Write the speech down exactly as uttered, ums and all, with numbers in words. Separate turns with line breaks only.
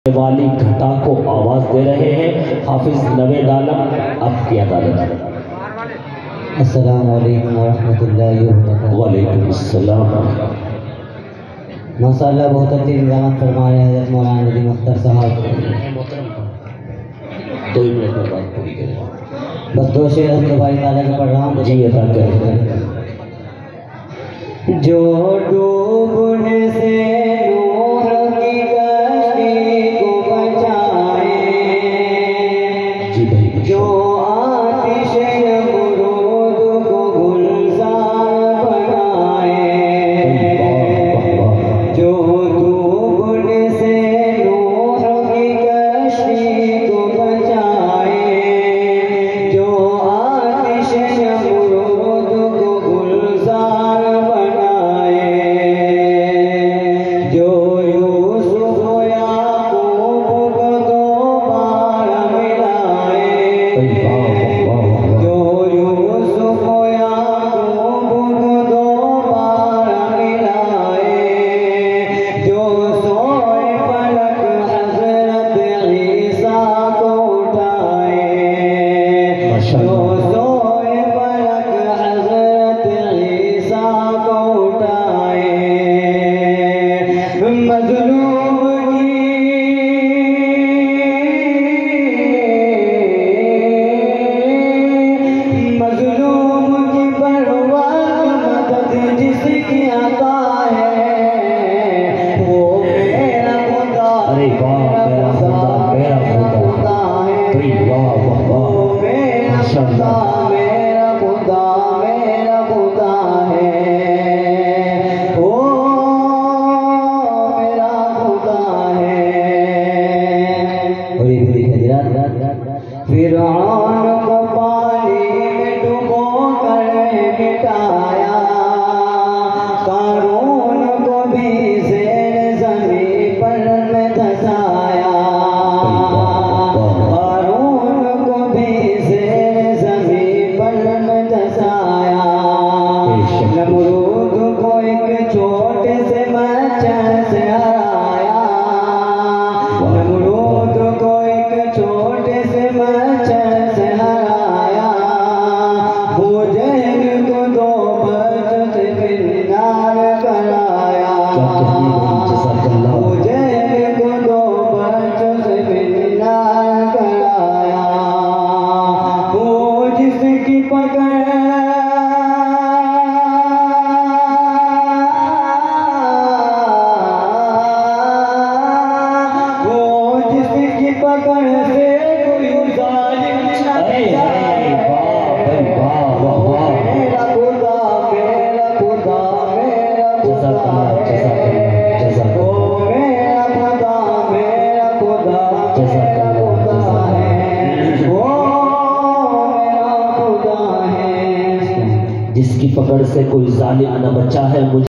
वाली घटा को आवाज दे रहे हैं हाफिज नवेद नात आपकी अदालत।
अस्सलाम वालेकुम वरहमतुल्लाहि वबरकातुहू।
वालेकुम अस्सलाम।
माशाअल्लाह बहुत अच्छी निजामत फरमा रहे हैं हज़रत मौलाना नदीम अख्तर साहब।
दो ही मिनट में बात पूरी करें।
बस दो शेर अपने भाई ताला के पढ़ रहा हूँ।
जी अदा करें।
जो डूबने से नूह की कश्ती को बचाए,
जी भाई,
जो आतिश नमरूद को गुलजार बनाए, जो डूबने से नूह की कश्ती को बचाए, जो आतिश नमरूद को गुलजार बनाए, जो यूसुफ याकूब को दो बार मिलाए, जो यूसुफ याकूब को दो बार मिलाए, जो सोए फलक हजरत ईसा को उठाए, जो सोए फलक हजरत ईसा को उठाए, मजलूम की मजलूम की परवाह मदद जिसकी आता है, वो मेरा खुदा,
अरे वाह, मेरा खुदा, मेरा खुदा,
है,
वाह वाह
वो
वाह,
मेरा खुदा, मेरा खुदा, मेरा खुदा है, वो मेरा खुदा है। और ये भी देखिए फिरौन को पानी में डुबो कर मिटाया, कारून को भी ज़ेर ज़मीन पर में धंसाया, कारून को भी ज़ेर ज़मीन पर में धंसाया, नमरूद को एक छोटे से मच्छर से हराया, नमरूद को एक छोटे से मच्छर से हराया, मुजहद को दो बच्चों से फिरनार कराया, मुजहद को दो बच्चों से फिरनार कराया, वो जिसकी पकड़ वो जिसकी पकड़ से कोई जालिम न बचाए, मेरा खुदा, मेरा खुदा, मेरा खुदा है, वो मेरा खुदा, मेरा खुदा, मेरा खुदा है, वो मेरा खुदा है।
जिसकी पकड़ से कोई जालिम न बचा है। मुझे